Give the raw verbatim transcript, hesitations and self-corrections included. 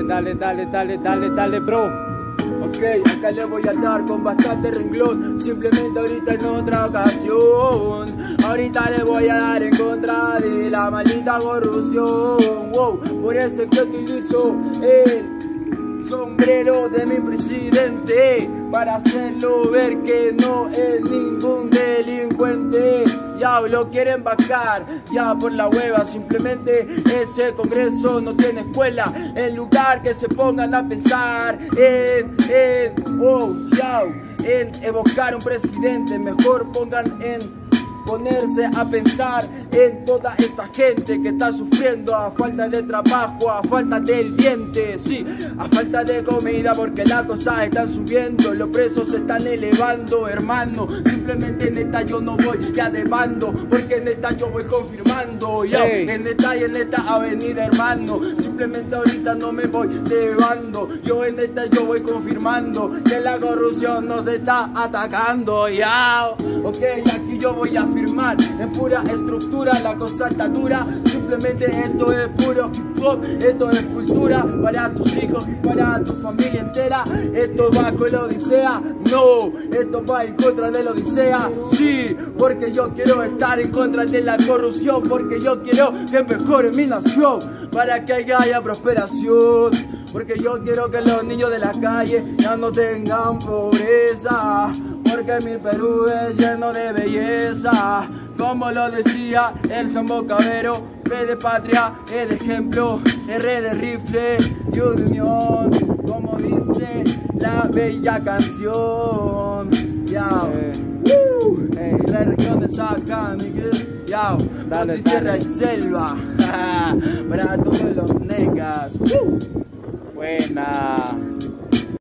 dale, dale, dale, dale, dale, bro. Ok, acá le voy a dar con bastante renglón. Simplemente ahorita en otra ocasión. Ahorita le voy a dar en contra de la maldita corrupción. Wow, por eso es que utilizo el sombrero de mi presidente para hacerlo ver que no es ningún delincuente. Ya lo quieren vacar, ya por la hueva. Simplemente ese congreso no tiene escuela. En lugar que se pongan a pensar en, en, oh, ya, en evocar un presidente, mejor pongan en ponerse a pensar en toda esta gente que está sufriendo a falta de trabajo, a falta del diente, sí, a falta de comida, porque las cosas están subiendo, los precios se están elevando, hermano. Simplemente en esta yo no voy ya de bando, porque en esta yo voy confirmando, ya, hey. En esta y en esta avenida, hermano. Simplemente ahorita no me voy de bando, yo en esta yo voy confirmando que la corrupción nos está atacando, ya. Ok, aquí yo voy a firmar en pura estructura, la cosa está dura. Simplemente esto es puro hip hop, esto es cultura para tus hijos y para tu familia entera. Esto va con la odisea, no, esto va en contra de la odisea, sí, porque yo quiero estar en contra de la corrupción, porque yo quiero que mejore mi nación, para que haya prosperación, porque yo quiero que los niños de la calle ya no tengan pobreza, porque mi Perú es lleno de belleza. Como lo decía el Sambo Cabero, P de patria, E de ejemplo, R de rifle y de unión, como dice la bella canción. Yao, Eh, uh, eh. La región de Sacanique, yao, Dale, monte, sierra dale. y selva, para todos los negas. Uh. Buena.